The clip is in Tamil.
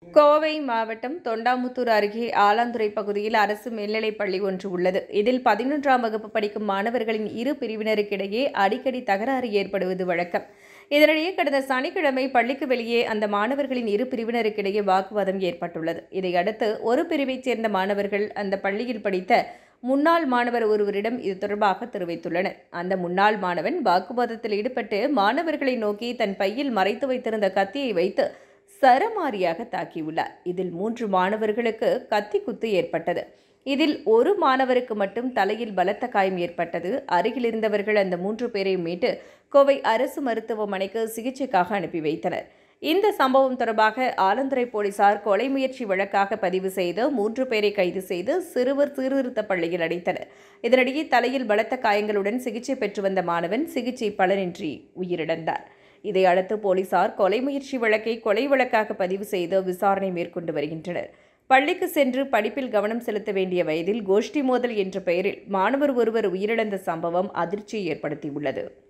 கோவை மாவட்டம் தொண்டாமுத்தூர் அருகே ஆலாந்துறை பகுதியில் அரசு மேல்நிலைப் பள்ளி ஒன்று உள்ளது. இதில் 11ஆம் வகுப்பு படிக்கும் மாணவர்களின் இரு பிரிவினருக்கிடையே அடிக்கடி தகராறு ஏற்படுவது வழக்கம். இதனிடையே கடந்த சனிக்கிழமை பள்ளிக்கு வெளியே அந்த மாணவர்களின் இரு பிரிவினருக்கிடையே வாக்குவாதம் ஏற்பட்டுள்ளது. இதையடுத்து ஒரு பிரிவைச் சேர்ந்த மாணவர்கள் அந்த பள்ளியில் படித்த முன்னாள் மாணவர் ஒருவரிடம் இது தொடர்பாக தெரிவித்துள்ளனர். அந்த முன்னாள் மாணவன் வாக்குவாதத்தில் ஈடுபட்டு மாணவர்களை நோக்கி தன் பையில் மறைத்து வைத்திருந்த கத்தியை வைத்து சரமாரியாக தாக்கியுள்ளார். இதில் 3 மாணவர்களுக்கு கத்தி குத்து ஏற்பட்டது. இதில் ஒரு மாணவருக்கு மட்டும் தலையில் பலத்த காயம் ஏற்பட்டது. அருகில் இருந்தவர்கள் அந்த 3 பேரையும் மீட்டு கோவை அரசு மருத்துவமனைக்கு சிகிச்சைக்காக அனுப்பி வைத்தனர். இந்த சம்பவம் தொடர்பாக ஆலந்துறை போலீசார் கொலை முயற்சி வழக்காக பதிவு செய்து 3 பேரை கைது செய்து சிறுவர் சீர்திருத்த பள்ளியில் அடைத்தனர். இதனிடையே தலையில் பலத்த காயங்களுடன் சிகிச்சை பெற்று வந்த மாணவன் சிகிச்சை பலனின்றி உயிரிழந்தார். இதையடுத்து போலீசார் கொலை முயற்சி வழக்கை கொலை வழக்காக பதிவு செய்து விசாரணை மேற்கொண்டு வருகின்றனர். பள்ளிக்கு சென்று படிப்பில் கவனம் செலுத்த வேண்டிய வயதில் கோஷ்டி மோதல் என்ற பெயரில் மாணவர் ஒருவர் உயிரிழந்த சம்பவம் அதிர்ச்சியை ஏற்படுத்தியுள்ளது.